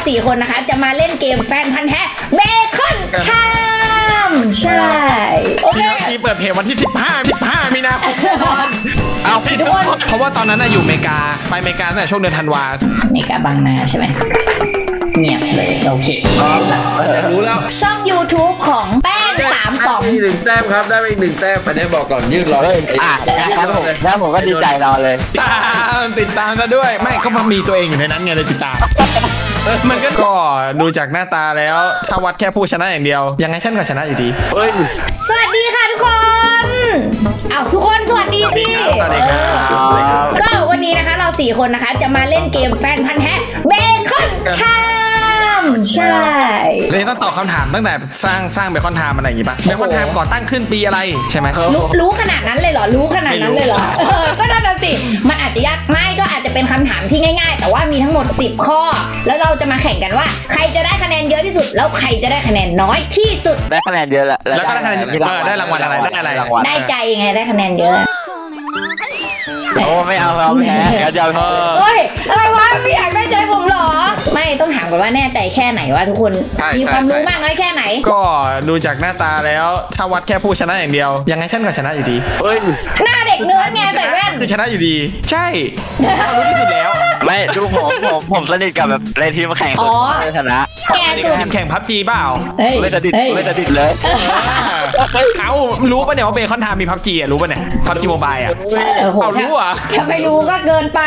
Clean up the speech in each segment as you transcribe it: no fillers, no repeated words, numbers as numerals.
4 คนนะคะจะมาเล่นเกมแฟนพันธุ์แท้เบคอนไทม์ใช่โอเคที่เปิดเพจวันที่15มีนาคมเอาทุกคนเพราะว่าตอนนั้นอยู่อเมริกาไปอเมริกาตั้งแต่ช่วงเดือนธันวาอเมริกาบางนาใช่ไหมเงียบเลยโอเครู้แล้วช่อง YouTube ของแป้ง3ป๋องมี1 แต้มครับได้ไป1 แต้มไปได้บอกก่อนยืดรอแล้วผมก็ดีใจรอเลยติดตามซะด้วยไม่ก็มันมีตัวเองอยู่ในนั้นไงเลยติดตามมันก็ดูจากหน้าตาแล้วถ้าวัดแค่ผู้ชนะอย่างเดียวยังไงฉันก็ชนะอยู่ดีสวัสดีค่ะทุกคนทุกคนสวัสดีสิสวัสดีครับก็วันนี้นะคะเรา4 คนนะคะจะมาเล่นเกมแฟนพันธุ์แท้เบคอนไทม์ใช่เลยต้องตอบคำถามตั้งแต่สร้างเบคอนไทม์อะไรอย่างงี้ป่ะเบคอนไทม์ก่อตั้งขึ้นปีอะไรใช่ไหมรู้ขนาดนั้นเลยเหรอรู้ขนาดนั้นเลยเหรอก็นั่นน่ะสิมันอาจจะยากไม่ก็อาจจะเป็นคำถามที่ง่ายๆแต่ว่ามีทั้งหมด10 ข้อแล้วเราจะมาแข่งกันว่าใครจะได้คะแนนเยอะที่สุดแล้วใครจะได้คะแนนน้อยที่สุดได้คะแนนเยอะแล้วก็ได้คะแนนได้รางวัลอะไรได้อะไรได้ใจไงได้คะแนนเยอะโอ้ไม่เอาเราแพ้กันยาวเฮ้ยอะไรวะไม่อยากได้ใจผมหรอไม่ต้องถามก่อนว่าแน่ใจแค่ไหนว่าทุกคนมีความรู้มากน้อยแค่ไหนก็ดูจากหน้าตาแล้วถ้าวัดแค่ผู้ชนะอย่างเดียวยังไงฉันก็ชนะอยู่ดีหน้าเด็กเนื้อไงใส่แว่นคือชนะอยู่ดีใช่รู้ที่สุดแล้วไม่ดูผมสนิทกับแบบในทีมแข่งชนะแกสุดแข่งพับจีเปล่าไม่สนิทเลยเอารู้ป่ะเนี่ยว่าเบคอนไทม์มีพับจีรู้ป่ะเนี่ยพับจีโมบายเอารู้อ่ะถ้าไม่รู้ก็เกินไป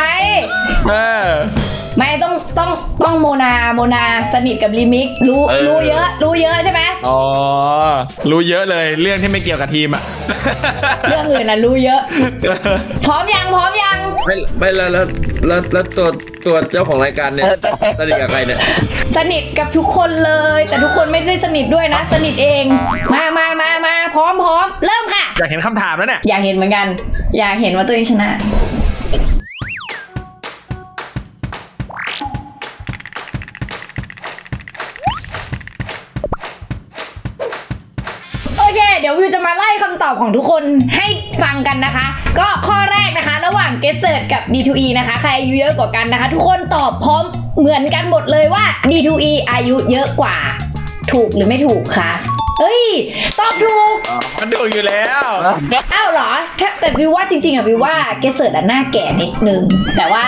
ไม่ต้องโมนาสนิทกับลิมิกรู้เยอะใช่ไหมอ๋อรู้เยอะเลยเรื่องที่ไม่เกี่ยวกับทีมอะเรื่องอื่นล่ะรู้เยอะพร้อมยังไม่แล้วตัวเจ้าของรายการเนี่ยสนิทกับใครเนี่ยสนิทกับทุกคนเลยแต่ทุกคนไม่ได้สนิทด้วยนะสนิทเองมาพร้อมเริ่มค่ะอยากเห็นคำถามแล้วเนี่ยอยากเห็นเหมือนกันอยากเห็นว่าตัวเองชนะเดี๋ยววิวจะมาไล่คำตอบของทุกคนให้ฟังกันนะคะก็ข้อแรกนะคะระหว่าง Guessert กับ D2E นะคะใครอายุเยอะกว่ากันนะคะทุกคนตอบพร้อมเหมือนกันหมดเลยว่า D2E อายุเยอะกว่าถูกหรือไม่ถูกคะเฮ้ยตอบถูกมันถูกอยู่แล้วอ้าวเหรอแต่วิวว่าจริงๆวิวว่าเกสเซิร์ตหน้าแก่นิดนึงแต่ว่า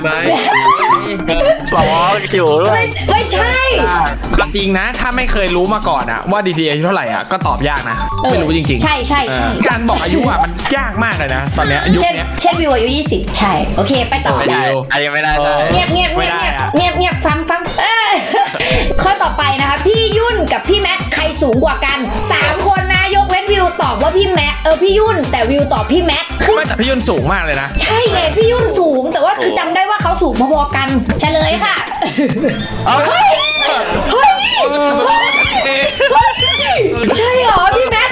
ไม่ใช่จริงนะถ้าไม่เคยรู้มาก่อนว่าดีทีอายุเท่าไหร่ก็ตอบยากนะไม่รู้จริงๆใช่การบอกอายุมันยากมากเลยนะตอนนี้อายุเนี้ยเช่นวิวอายุ20ใช่โอเคไปต่อไม่ได้เงียบฟังข้อต่อไปนะคะพี่ยุ่นกับพี่แม็กใครสูงกว่ากัน3 คนนะยกเว้นวิวตอบว่าพี่แม็กพี่ยุ่นแต่วิวตอบพี่แม็กไม่แต่พี่ยุ่นสูงมากเลยนะใช่เลยพี่ยุ่นสูงแต่ว่าคือจำได้ว่าเขาสูงพอๆกันเฉลยค่ะเฮ้ยใช่เหรอพี่แม็ก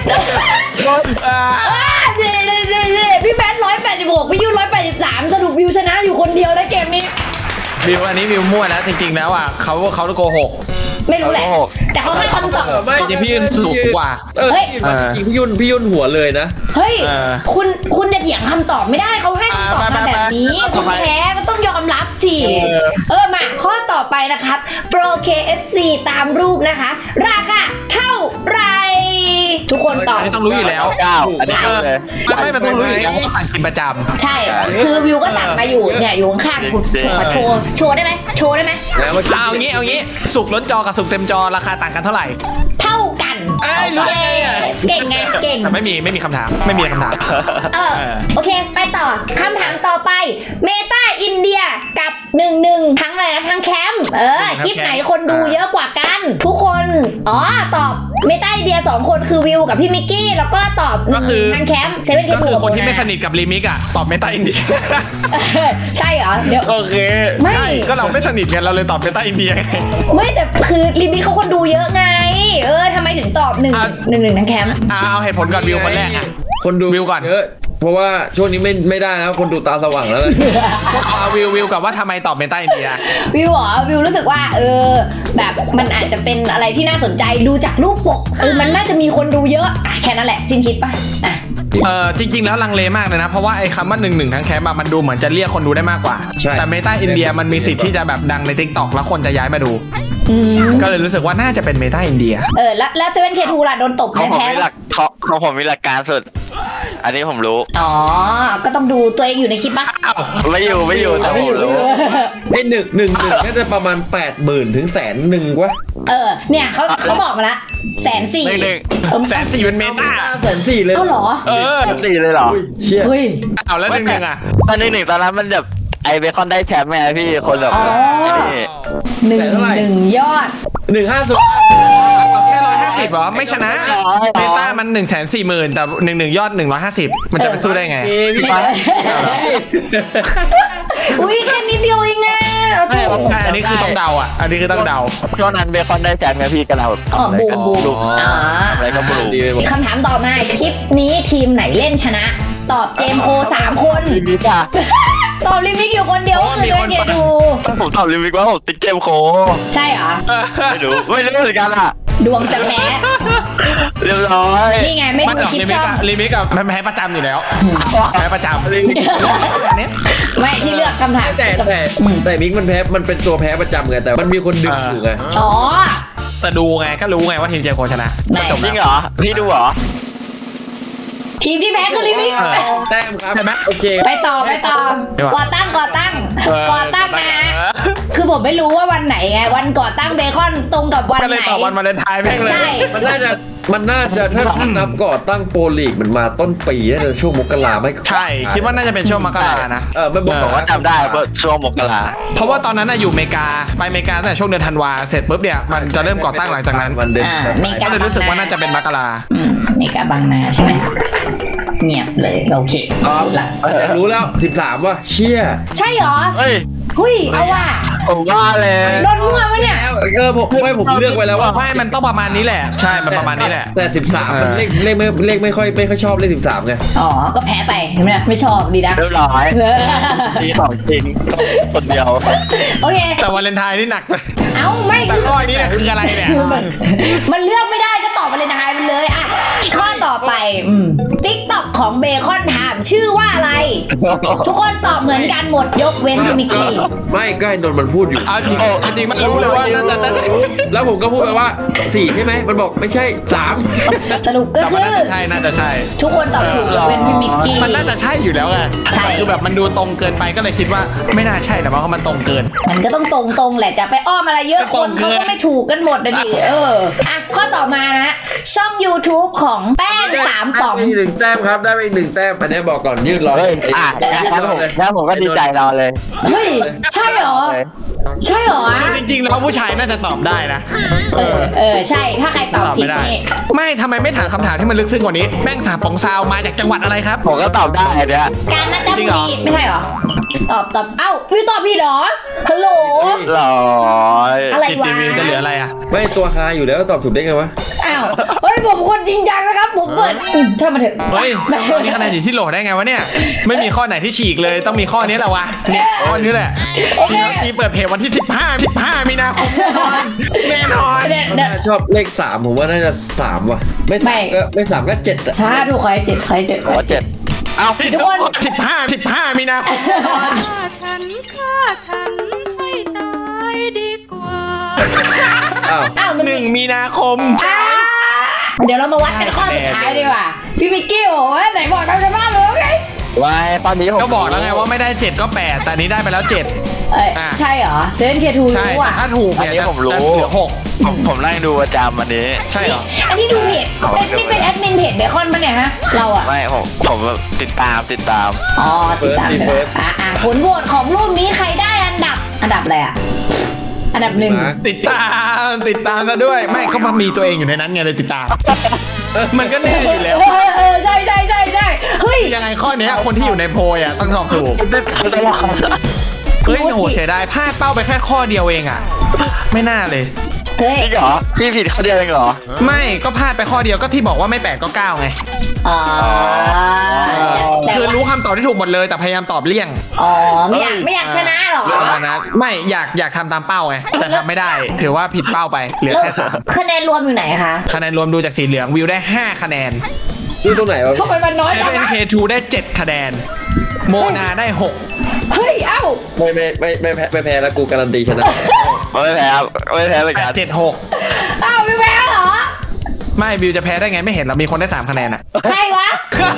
พี่แม็ก186พี่ยุ่น183สรุปวิวชนะอยู่คนเดียวแล้วเกมนี้วิวอันนี้วิวมั่วนะจริงๆแล้วเขาโกหกไม่รู้แหละแต่เขาให้คำตอบไม่จริงพี่ยุ่นสูงกว่าจริงพี่ยุ่นหัวเลยนะเฮ้ยคุณจะเถียงคำตอบไม่ได้เขาให้คำตอบมาแบบนี้คุณแพ้ก็ต้องยอมรับสิมาข้อต่อไปนะครับ Pro KFC ตามรูปนะคะราคาเท่าไรทุกคนตอบต้องรู้อยู่แล้วไม่มันต้องรู้อยู่แล้วสั่งกินประจำใช่คือวิวก็สั่งมาอยู่เนี่ยอยู่ข้างคุณขอโชว์ได้ไหมเอางี้สุกล้นจอกับสุกเต็มจอราคาต่างกันเท่าไหร่เท่ากันรู้เก่งไงเก่งแต่ไม่มีคำถามโอเคไปต่อคำถามต่อไปเมตาอินเดียกับ11ทั้งอะไรนะทั้งแคมป์คลิปไหนคนดูเยอะกว่ากันทุกคนตอบเมตาอินเดีย2 คนคือวิวกับพี่มิกกี้แล้วก็ตอบทั้งแคมป์เซเว่นก็คือคนที่ไม่สนิทกับลิมิกตอบเมตาอินเดียใช่เหรอเดี๋ยวโอเคไม่ก็เราไม่สนิทกันเราเลยตอบเมตาอินเดียไม่แต่คือลิมิกเขาคนดูเยอะไงทำไมถึงตอบ11ทั้งแคมป์เอาเหตุผลก่อนวิวคนแรกคนดูวิวก่อนเยอะเพราะว่าช่วงนี้ไม่ได้แล้วคนดูตาสว่างแล้วเลยเอาวิวกับว่าทำไมตอบเมตาอินเดียวิวรู้สึกว่าแบบมันอาจจะเป็นอะไรที่น่าสนใจดูจากรูปปกมันน่าจะมีคนดูเยอะแค่นั้นแหละจินคิดป่ะจริงๆแล้วลังเลมากเลยนะเพราะว่าไอ้คำว่า11ทั้งแคมป์มันดูเหมือนจะเรียกคนดูได้มากกว่าแต่เมตาอินเดียมันมีสิทธิ์ที่จะแบบดังใน TikTok แล้วคนจะย้ายมาดูก็เลยรู้สึกว่าน่าจะเป็นเมตาอินเดียแล้วเซเว่นเคทูล่ะโดนตบของผมแพ้มีหลักของผมมีหลักการสุด อันนี้ผมรู้อ๋อก็ต้องดูตัวเองอยู่ในคลิปปะไม่อยู่แต่ผมรู้ไอ้หนึ่งน่าจะประมาณ80,000 ถึง100,000 กว่าเนี่ยเขาบอกมาละ140,000 หนึ่ง 140,000เป็นเมตา 140,000 เลยเอ้าเหรอตีเลยเหรอเชี่ยเฮ้ยเอาแล้วหนึ่งอ่ะตอน1-1ตอนนั้นมันแบบไอเบคอนได้แชมป์ไงพี่คนแบบอ๋อนี่หนึ่งยอด 150 เอาแค่150เหรอไม่ชนะเมตามัน140,000แต่1ยอด150มันจะไปสู้ได้ไงพี่อุ้ยแค่นิดเดียวเองนะเอาถูกใช่อันนี้คือต้องเดาอ่ะอันนี้คือต้องเดาช่วงนั้นเบคอนได้แชมป์ไงพี่กันเราแบบอ๋อบูมอะไรก็ไม่รู้ดีไปหมดคำถามต่อมาคลิปนี้ทีมไหนเล่นชนะ ตอบเจมโค3 คนลิมิกอะตอบลิมิกอยู่คนเดียวก็คือเล่นเกดูผมตอบลิมิกว่าผมติดเกมโคใช่เหรอไม่รู้เหมือนกันอะดวงจะแพ้เรียบร้อยนี่ไงไม่มันดูออกคลิปลิมิช่กองอะลิมิกอะมันแพ้ประจำอยู่แล้วแพ้ประจำไม่ที่เลือกคำถามแต่มิกมันแพ้มันเป็นตัวแพ้ประจำไงแต่มันมีคนดึงอยู่ไงอ๋อแต่ดูไงก็รู้ไงว่าทีมเจโคชนะก็จบจริแล้วงเหรอพี่ดูเหรอทีมที่แพ้คือลิมิกแต้มครับใช่ไหมโอเคไปต่อก่อตั้งนะฮะคือผมไม่รู้ว่าวันไหนไงวันก่อตั้งเบคอนตรงกับวันก็ไหเลยนตอบวันวาเลนไทน์แม่งเลยใช่มันน่าจะถ้านับก่อตั้งโปรลีกมันมาต้นปีน่าจะช่วงมกราไม่ใช่คิดว่าน่าจะเป็นช่วงมกรานะไม่บอกผมว่าจำได้เพราะช่วงมกราเพราะว่าตอนนั้นอยู่อเมริกาไปอเมริกาตั้งแต่ช่วงเดือนธันวาเสร็จปุ๊บเนี่ยมันจะเริ่มก่อตั้งหลังจากนั้นวันเดือนเมกาก็เลยรู้สึกว่าน่าจะเป็นมกราเมกาบางนาใช่ไหมเงียบเลยโอเคละรู้แล้ว13ว่าเชี่ยใช่เหรอเฮ้ยหุ้ยเอาว่ะผมว่าเลยโดนมั่วปะเนี่ยผมเลือกไว้แล้วว่าไม่มันต้องประมาณนี้แหละใช่มันประมาณนี้แหละแต่13มันเลขไม่ค่อยชอบเลข13ไงอ๋อก็แพ้ไปเห็นไหมไม่ชอบดีนะเรียบร้อยทีสองจริงคนเดียวโอเคแต่วาเลนไทน์นี่หนักเลยเอ้าไม่แต่ข้อนี้เนี่ยคืออะไรเนี่ยมันเลือกไม่ได้ก็ตอบมาเลยนายไปเลยอ่ะข้อต่อไปติ๊กต็อกของเบคอนถามชื่อว่าอะไร ทุกคนตอบเหมือนกันหมดยกเว้นพี่มิกกี้ไม่ก็ให้นนท์มันพูดอยู่เอาจริงมันรู้เลยว่าน่าจะแล้วผมก็พูดไปว่า4ใช่ไหมมันบอกไม่ใช่3 สรุปก็แต่คืมันอน่าจะใช่น่าจะใช่ทุกคนตอบถูกยกเว้นพี่มิกกี้มันน่าจะใช่อยู่แล้วไงใช่คือแบบมันดูตรงเกินไปก็เลยคิดว่าไม่น่าใช่แต่ว่ามันตรงเกินมันก็ต้องตรงแหละจะไปอ้อมอะไรเยอะคนเขาก็ไม่ถูกกันหมดนะดิอ่ะข้อต่อมานะช่อง YouTube ของแป้ง3 ป๋องได้1 แต้มครับได้ไป1 แต้มอันนี้บอกก่อนยืดรอเฮ้ยงั้นผมก็ดีใจรอเลยเฮ้ยใช่เหรอใช่เหรอคือจริงๆแล้วผู้ชายน่าจะตอบได้นะใช่ถ้าใครตอบผิดไม่ได้นี่ไม่ทำไมไม่ถามคำถามที่มันลึกซึ้งกว่านี้แป้งสามปองซาวมาจากจังหวัดอะไรครับผมก็ตอบได้เนี่ยการน่าจะผิดไม่ใช่เหรอตอบเอ้าวิวตอบผิดเหรอฮัลโหลร้อยอะไรจิตวะรีวิวจะเหลืออะไรอ่ะไม่ตัวฮาอยู่แล้วตอบถูกได้ไงวะอ้าวเฮ้ยผมคนจริงจังนะครับผมเปิดช่างมาเถอะเฮ้ยตอนนี้คะแนนอยู่ที่โหลได้ไงวะเนี่ยไม่มีข้อไหนที่ฉีกเลยต้องมีข้อนี้แหละวะเนี่ยข้อนี้แหละทีน้องจีเปิดเพจวันที่15มีนาคมแน่นอนชอบเลข3ผมว่าน่าจะ3ว่ะไม่3ก็7อ่ะซาถูกใครเจ็ดผมว่า7เอ้าทุกคน15มีนาคมฆ่าฉันให้ตายดีกว่าอ้าวมัน 1 มีนาคมเดี๋ยวเรามาวัดกันข้อสุดท้ายดีกว่าพี่มิกกี้บอกว่าไหนบอกเราจะบ้าเลยไงไว้ตอนนี้ผมก็บอกแล้วไงว่าไม่ได้7ก็8แต่อันนี้ได้ไปแล้ว7 ใช่เหรอเซเว่นเคทูใช่รู้อ่ะถ้าถูกเนี่ยจะเหลือ6 ผมไล่ดูประจำวันนี้ใช่เหรออันนี้ดูเพจนี่เป็นแอดมินเพจเบคอนปะเนี่ยฮะเราอ่ะไม่ผมติดตามอ๋อติดตามเลยผลโหวตของรูปนี้ใครได้อันดับอะไรอ่ะอันดับ 1 ติดตามซะด้วยไม่ก็มามีตัวเองอยู่ในนั้นไงเลยติดตามมันก็แน่อยู่แล้วใช่เฮ้ยยังไงข้อนี้คนที่อยู่ในโพยต้องตอบถูกเฮ้ยโหเสียดายพลาดเป้าไปแค่ข้อเดียวเองอ่ะไม่น่าเลยเฮ้ยจริงเหรอพี่ผิดข้อเดียวเองเหรอไม่ก็พลาดไปข้อเดียวก็ที่บอกว่าไม่8ก็9ไง คือรู้คำตอบที่ถูกหมดเลยแต่พยายามตอบเลี่ยงไม่อยากชนะหรอประมาณนั้นไม่อยากทำตามเป้าไงแต่ทำไม่ได้ถือว่าผิดเป้าไปเหลือแค่3 คะแนนรวมอยู่ไหนคะคะแนนรวมดูจากสีเหลืองวิวได้5คะแนนนี่ตรงไหนวะทำไมมันน้อยจังวะ 7NK2 ได้7คะแนนโมนาได้6 เฮ้ยเอ้าไม่แพ้แล้วกูการันตีชนะไม่แพ้ครับไม่แพ้เหมือนกัน 876 อ้าวไม่แพ้เหรอไม่บิวจะแพ้ได้ไงไม่เห็นเรามีคนได้3คะแนนอ่ะใครวะ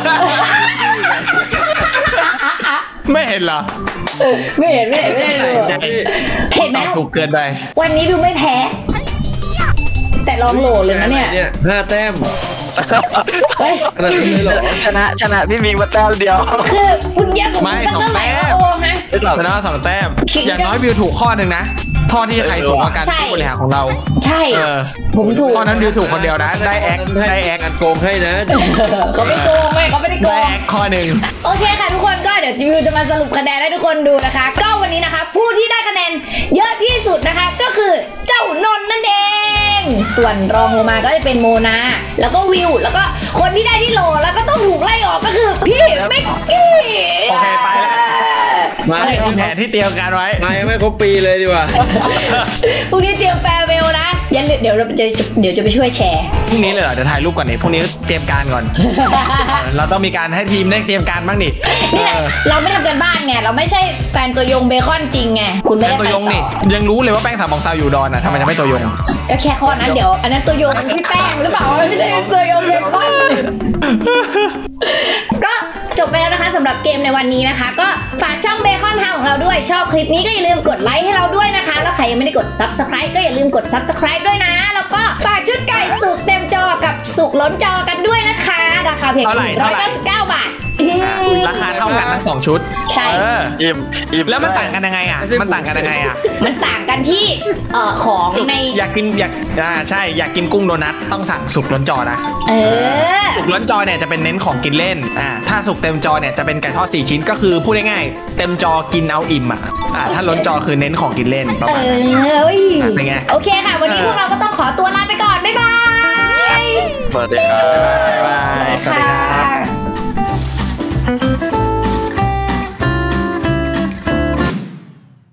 ไม่เห็นเหรอไม่เห็นไม่ได้ดูเห็นไหมถูกเกินไปวันนี้ดูไม่แพ้ แต่ลองโหลเลยนะเนี่ยเนี่ย5 แต้มเฮ้ยขนาดนี้เลยเหรอชนะพี่มิงมาแต้มเดียวคือคุณเยี่ยมผมไม่ตั้งสองแต่แต้ไหนมโอ้ฮะชนะ2 แต้มอย่างน้อยบิวถูกข้อหนึ่งนะข้อที่ใครสูงกว่ากันใช่ผู้บริหารของเราใช่เออผมถูกข้อนั้นบิวถูกคนเดียวนะได้แอคได้แอคการโกงให้นะเขาไม่โกงไม่เขาไม่ได้โกได้งแอคข้อหนึ่งโอเคค่ะทุกคนก็เดี๋ยวจิวจะมาสรุปคะแนนให้ทุกคนดูนะคะ ก็วันนี้นะคะผู้ที่ได้คะแนนเยอะที่สุดนะคะ ก็คือเจ้านนท์นั่นเอง ส่วนรองลงมาก็จะเป็นโมนาแล้วก็วิวแล้วก็คนที่ได้ที่โหลแล้วก็ต้องถูกไล่ออกก็คือพี่เมกกี้โอเคไปแล้วมานี่คือแผนที่เตรียมการไว้มายังไม่ครบปีเลยดีกว่าพรุ่งนี้เตรียมแฟร์เวลนะอย่าลืมเดี๋ยวจะไปช่วยแชร์พรุ่งนี้เลยเหรอเดี๋ยวถ่ายรูปก่อนนี่พรุ่งนี้เตรียมการก่อน เราต้องมีการให้ทีมได้เตรียมการบ้างนี่นี่แหละเราไม่ทำกันบ้านไงเราไม่ใช่แฟนตัวยงเบคอนจริงไงคุณไม่แป้งได้ตัไปวยงนี่ต่อยังรู้เลยว่าแป้งสามของซาวอยู่ดอนอ่ะทำไมจะไม่ตัวยงก็แค่ข้อนั้นเดี๋ยวอันนั้นตัวยงพี่แป้งหรือเปล่าไม่ใช่ตัวยงเบคอนก็จบไปแล้วนะคะสำหรับเกมในวันนี้นะคะ ก็ฝากช่องเบคอนทางของเราด้วยชอบคลิปนี้ก็อย่าลืมกดไลค์ให้เราด้วยนะคะแล้วใครยังไม่ได้กด Subscribe ก็อย่าลืมกด Subscribe ด้วยนะแล้วก็ฝากชุดไก่สุกเต็มจอกับสุกล้นจอกันด้วยนะคะราคาเพียงเท่าไหร่ 199 บาทราคาเท่ากันทั้ง2ชุดใช่เอออิ่มแล้วมันต่างกันยังไงอ่ะมันต่างกันยังไงอ่ะมันต่างกันที่ของสุกในอยากกินใช่อยากกินกุ้งโดนัทต้องสั่งสุกล้นจอนะเออสุกล้นจอเนี่ยจะเป็นเน้นของกินเล่นถ้าสุกเต็มจอเนี่ยจะเป็นไก่ทอด4 ชิ้นก็คือพูดง่ายๆเต็มจอกินเอาอิ่มถ้าล้นจอคือเน้นของกินเล่นประมาณนั้นเป็นไงโอเคค่ะ วันนี้พวกเราก็ต้องขอตัวลาไปก่อน บ๊ายบายสวัสดีครับ